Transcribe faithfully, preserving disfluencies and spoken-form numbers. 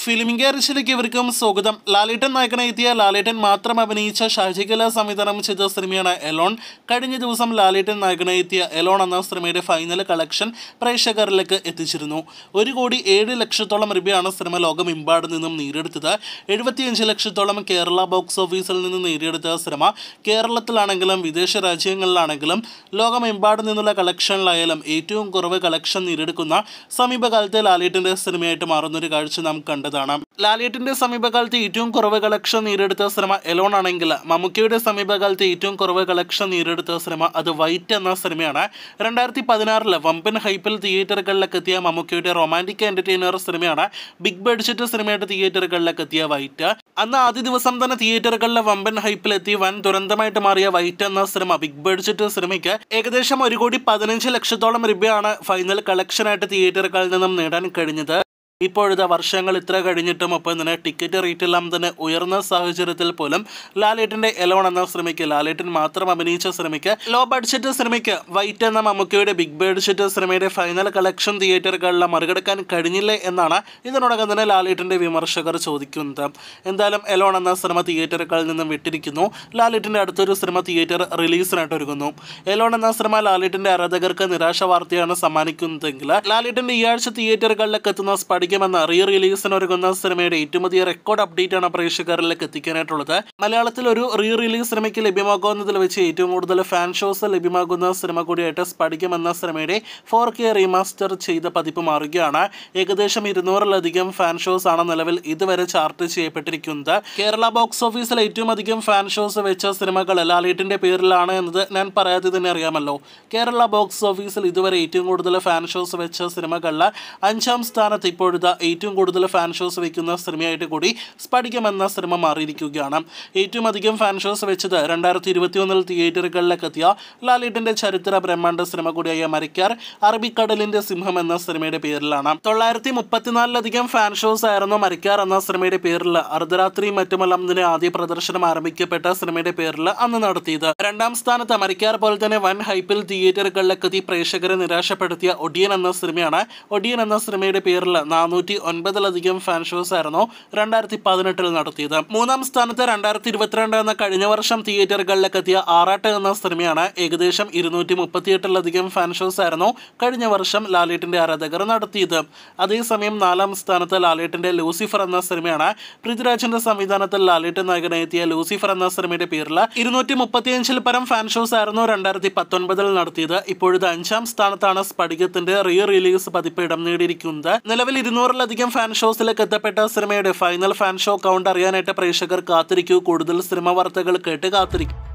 Filming ഗാരേജിലേക്ക് ഇവർക്കും സ്വാഗതം. ലാലേട്ടൻ നായകനെത്തിയ ലാലേട്ടൻ മാത്രം അഭിനയിച്ച ഷാജികല സംവിധാനം ചെയ്ത സിനിമയാണ് എലോൺ. കഴിഞ്ഞ ദിവസം ലാലേട്ടൻ നായകനെത്തിയ എലോൺ എന്ന സിനിമയുടെ ഫൈനൽ കളക്ഷൻ പ്രേക്ഷകരിലേക്ക് എത്തിച്ചിരുന്നു. ഒരു കോടി ഏഴ് ലക്ഷത്തോളം രൂപയാണ് സിനിമ ലോകമെമ്പാട് നിന്നും നേടിയെടുത്തത്. എഴുപത്തിയഞ്ച് ലക്ഷത്തോളം കേരള ബോക്സ് ഓഫീസിൽ നിന്ന് നേടിയെടുത്ത സിനിമ കേരളത്തിലാണെങ്കിലും വിദേശ രാജ്യങ്ങളിലാണെങ്കിലും ലോകമെമ്പാട് നിന്നുള്ള കളക്ഷനിലായാലും ഏറ്റവും കുറവ് കളക്ഷൻ നേടിയെടുക്കുന്ന സമീപകാലത്തെ ലാലേട്ടൻ്റെ സിനിമയായിട്ട് മാറുന്നൊരു കാഴ്ച നാം കണ്ടതാണ്. ലാലേട്ടൻ്റെ സമീപകാലത്ത് ഏറ്റവും കുറവ് കളക്ഷൻ നേടിയെടുത്ത സിനിമ എലോൺ ആണെങ്കിൽ മമ്മൂക്കയുടെ സമീപകാലത്ത് ഏറ്റവും കുറവ് കളക്ഷൻ നേടിയെടുത്ത സിനിമ അത് വൈറ്റ് എന്ന സിനിമയാണ്. രണ്ടായിരത്തി പതിനാറില് വമ്പൻ ഹൈപ്പിൽ തിയേറ്ററുകളിലേക്ക് എത്തിയ മമ്മൂക്കയുടെ റൊമാൻറ്റിക് എന്റർടൈനർ സിനിമയാണ് ബിഗ് ബഡ്ജറ്റ് സിനിമയായിട്ട് തിയേറ്ററുകളിലേക്ക് എത്തിയ വൈറ്റ്. അന്ന് ആദ്യ ദിവസം തന്നെ തിയേറ്ററുകളിലെ വമ്പൻ ഹൈപ്പിലെത്തി വൻ ദുരന്തമായിട്ട് മാറിയ വൈറ്റ് എന്ന സിനിമ ബിഗ് ബഡ്ജറ്റ് സിനിമയ്ക്ക് ഏകദേശം ഒരു കോടി പതിനഞ്ച് ലക്ഷത്തോളം രൂപയാണ് ഫൈനൽ കളക്ഷനായിട്ട് തിയേറ്ററുകളിൽ നിന്നും നേടാൻ കഴിഞ്ഞത്. ഇപ്പോഴത്തെ വർഷങ്ങൾ ഇത്ര കഴിഞ്ഞിട്ടും ഒപ്പം തന്നെ ടിക്കറ്റ് റേറ്റെല്ലാം തന്നെ ഉയർന്ന സാഹചര്യത്തിൽ പോലും ലാലേട്ടൻ്റെ എലോൺ എന്ന സിനിമയ്ക്ക്, ലാലേട്ടൻ മാത്രം അഭിനയിച്ച സിനിമയ്ക്ക്, ലോ ബഡ്ജറ്റ് സിനിമയ്ക്ക് വൈറ്റ് എന്ന മമ്മൂക്കയുടെ ബിഗ് ബഡ്ജറ്റ് സിനിമയുടെ ഫൈനൽ കളക്ഷൻ തിയേറ്ററുകളിൽ മറികടക്കാൻ കഴിഞ്ഞില്ലേ എന്നാണ് ഇതിനോടകം തന്നെ ലാലേട്ടൻ്റെ വിമർശകർ ചോദിക്കുന്നത്. എന്തായാലും എലോൺ എന്ന സിനിമ തിയേറ്ററുകളിൽ നിന്നും വിട്ടിരിക്കുന്നു. ലാലേട്ടൻ്റെ അടുത്തൊരു സിനിമ തിയേറ്റർ റിലീസിനായിട്ട് ഒരുങ്ങുന്നു. എലോൺ എന്ന സിനിമ ലാലേട്ടൻ്റെ ആരാധകർക്ക് നിരാശ വാർത്തയാണ് സമ്മാനിക്കുന്നതെങ്കിൽ ലാലേട്ടൻ്റെ ഈ ആഴ്ച തിയേറ്ററുകളിലേക്ക് എത്തുന്ന സ്പടികം എന്ന റീ റിലീസിന് ഒരുങ്ങുന്ന സിനിമയുടെ ഏറ്റവും പുതിയ റെക്കോർഡ് അപ്ഡേറ്റ് ആണ് പ്രേക്ഷകരിലേക്ക് എത്തിക്കാനായിട്ടുള്ളത്. മലയാളത്തിൽ ഒരു റീ റിലീസ് സിനിമയ്ക്ക് ലഭ്യമാകുന്നതിൽ വെച്ച് ഏറ്റവും കൂടുതൽ ഫാൻ ഷോസ് ലഭ്യമാകുന്ന സിനിമ കൂടിയായിട്ട് സ്പടികം എന്ന സിനിമയുടെ ഫോർ കെ റീമാസ്റ്റർ ചെയ്ത പതിപ്പ് മാറുകയാണ്. ഏകദേശം ഇരുന്നൂറിലധികം ഫാൻ ഷോസ് ആണ് നിലവിൽ ഇതുവരെ ചാർട്ട് ചെയ്യപ്പെട്ടിരിക്കുന്നത്. കേരള ബോക്സ് ഓഫീസിൽ ഏറ്റവും അധികം ഫാൻ ഷോസ് വെച്ച സിനിമകൾ ലാലേട്ടൻ്റെ പേരിലാണ് എന്നത് ഞാൻ പറയാതെ തന്നെ അറിയാമല്ലോ. കേരള ബോക്സ് ഓഫീസിൽ ഇതുവരെ ഏറ്റവും കൂടുതൽ ഫാൻ ഷോസ് വെച്ച സിനിമകളിൽ അഞ്ചാം സ്ഥാനത്ത് ഇപ്പോഴത്തെ ഏറ്റവും കൂടുതൽ ഫാൻ ഷോസ് വയ്ക്കുന്ന സിനിമയായിട്ട് കൂടി സ്പടികം എന്ന സിനിമ മാറിയിരിക്കുകയാണ്. ഏറ്റവും അധികം ഫാൻ ഷോസ് വെച്ചത് രണ്ടായിരത്തി ഇരുപത്തി ഒന്നിൽ തിയേറ്ററുകളിലേക്ക് എത്തിയ ലാലേട്ടൻ്റെ ചരിത്ര ബ്രഹ്മാണ്ഡ സിനിമ കൂടിയായ മരിക്കാർ അറബിക്കടലിന്റെ സിംഹം എന്ന സിനിമയുടെ പേരിലാണ്. തൊള്ളായിരത്തി മുപ്പത്തിനാലിലധികം ഫാൻ ഷോസ് ആയിരുന്നു മരിക്കാർ എന്ന സിനിമയുടെ പേരിൽ അർദ്ധരാത്രി മറ്റുമെല്ലാം ഇതിന് ആദ്യ പ്രദർശനം ആരംഭിക്കപ്പെട്ട സിനിമയുടെ പേരിൽ അന്ന് നടത്തിയത്. രണ്ടാം സ്ഥാനത്ത് മരിക്കാർ പോലെ തന്നെ വൻ ഹൈപ്പിൽ തിയേറ്ററുകളിലേക്ക് എത്തി പ്രേക്ഷകരെ നിരാശപ്പെടുത്തിയ ഒടിയൻ എന്ന സിനിമയാണ്. ഒടിയൻ എന്ന സിനിമയുടെ പേരിൽ നാനൂറ്റി ഒൻപതിലധികം ഫാൻ ഷോസ് ആയിരുന്നു രണ്ടായിരത്തി പതിനെട്ടിൽ നടത്തിയത്. മൂന്നാം സ്ഥാനത്ത് രണ്ടായിരത്തി ഇരുപത്തിരണ്ട് എന്ന കഴിഞ്ഞ വർഷം തിയേറ്ററുകളിലേക്ക് എത്തിയ ആറാട്ട് എന്ന സിനിമയാണ്. ഏകദേശം ഇരുന്നൂറ്റി മുപ്പത്തിയെട്ടിലധികം ഫാൻ ഷോസ് ആയിരുന്നു കഴിഞ്ഞ വർഷം ലാലേട്ടൻ്റെ ആരാധകർ നടത്തിയത്. അതേസമയം നാലാം സ്ഥാനത്ത് ലാലേട്ടൻ്റെ ലൂസിഫർ എന്ന സിനിമയാണ്. പൃഥ്വിരാജിന്റെ സംവിധാനത്തിൽ ലാലേട്ടൻ നായകനെത്തിയ ലൂസിഫർ എന്ന സിനിമയുടെ പേരിൽ ഇരുന്നൂറ്റി മുപ്പത്തിയഞ്ചിൽ പരം ഫാൻ ഷോസ് ആയിരുന്നു രണ്ടായിരത്തി പത്തൊൻപതിൽ നടത്തിയത്. ഇപ്പോഴത്തെ അഞ്ചാം സ്ഥാനത്താണ് സ്പടികത്തിന്റെ റീ റിലീസ് പതിപ്പ് ഇടം നേടിയിരിക്കുന്നത്. നിലവിൽ ഇരുന്നൂറിലധികം ഫാൻ ഷോസിലേക്ക് എത്തപ്പെട്ട സിനിമയുടെ ഫൈനൽ ഫാൻ ഷോ കൗണ്ട് അറിയാനായിട്ട് പ്രേക്ഷകർ കാത്തിരിക്കൂ. കൂടുതൽ സിനിമ വാർത്തകൾ കേട്ട് കാത്തിരിക്കും.